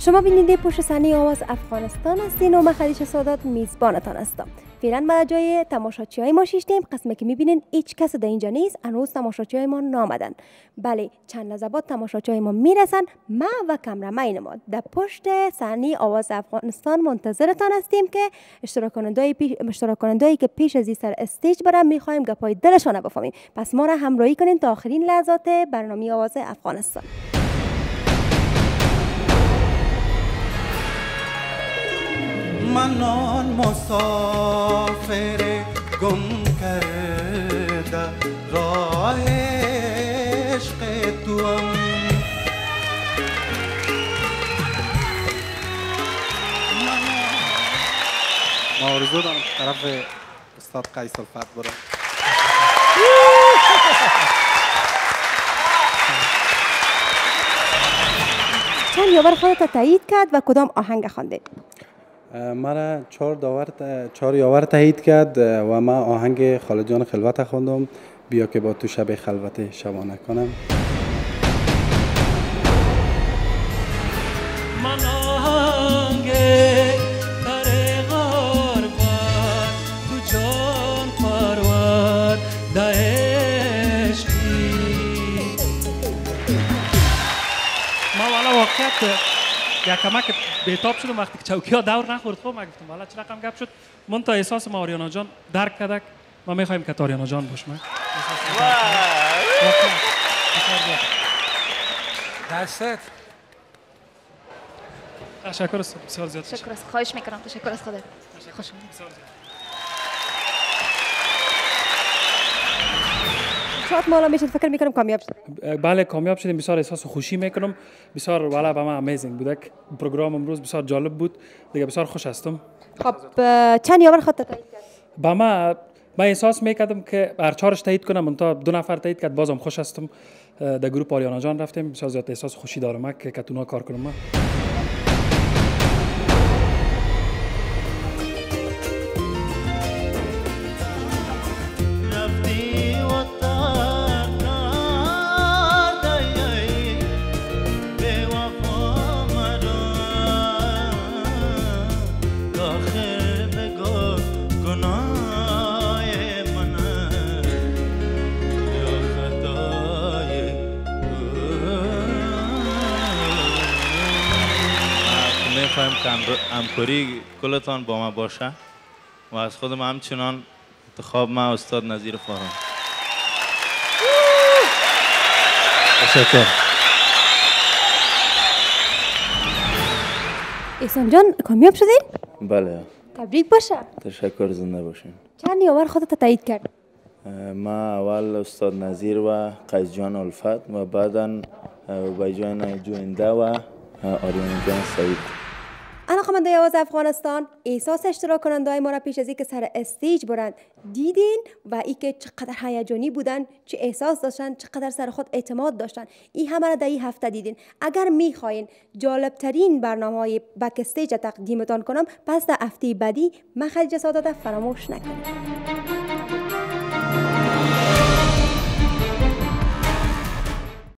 شما بیننده پشت صحنه آواز افغانستان هستین و من خدیجه سادات میزبانتان هستم. فعلا ما جای تماشاچیای ما شیشتیم. قسمی که میبینین هیچ کس در اینجا نیست، هنوز تماشاچیای ما نامدن. بله، چند لحظه بعد تماشاچیای ما میرسن. ما و کامرامین ما در پشت صحنه آواز افغانستان منتظرتان هستیم که اشتراک کنندهایی که پیش از این سر استیج برن میخوایم گپای دلشان بفهمیم. پس ما را همراهی کنین تا آخرین لحظات برنامه آواز افغانستان. من آن مسافر گم کرده راه عشق توام. ما آرزو دارم طرف استاد قیس الفت برم. چند یاور خودت تایید کرد و کدام آهنگ خوانده؟ مرا 4 یاور تایید کرد و ما آهنگ خالد جان خلوت خواندم، بیا که با تو شب خلوت شبانه کنم. من آهنگ در غربت تو جان پرور در عشقی. ما والا واقعیت یک کمک بیتاب شدم وقتی که چوکی ها دور نخورد. خب من گفتم والا چه رقم گپ شد. من تا احساس ما آریانا جان درک کردک. ما میخوایم که آریانا جان باشم. دستت. تشکر است بسیار زیاد. تشکر است. خواهش میکنم. تشکر از خودت. خوش اومدید. شاید مالا میشد فکر میکنم کامیاب شد. بله کامیاب شدیم. بسیار احساس خوشی میکنم. بسیار والا به من امیزینگ بود. پروگرام امروز بسیار جالب بود. دیگه بسیار خوش هستم. خب چند یاور خودت تایید کرد؟ با من احساس میکردم که هر چهارش تایید کنم، منتها 2 نفر تایید کرد. بازم خوش هستم. در گروه آریانا جان رفتیم. بسیار زیاد احساس خوشی دارم که کتونا کار کنم. من میخوایم که همکاری کلتان با ما باشه و از خودم همچنان انتخاب ما استاد نظیر فارم. تشکر. احسان جان کامیاب شدین؟ بله. تبریک باشه. تشکر، زنده باشین. چند یاور خودت تایید کرد؟ ما اول استاد نظیر و قیس جان الفت و بعدا بای جان جوینده و آریانا جان سعید. علاقه‌مندان آواز افغانستان، احساس اشتراک کننده‌های ما را پیش از اینکه سر استیج برند دیدین و اینکه چقدر هیجانی بودن، چه احساس داشتن، چقدر سر خود اعتماد داشتن. این همه را در این هفته دیدین. اگر میخواین جالبترین برنامه‌های بک استیج تقدیمتان کنم، پس در هفته بعدی من خدیجه سادات فراموش نکنید.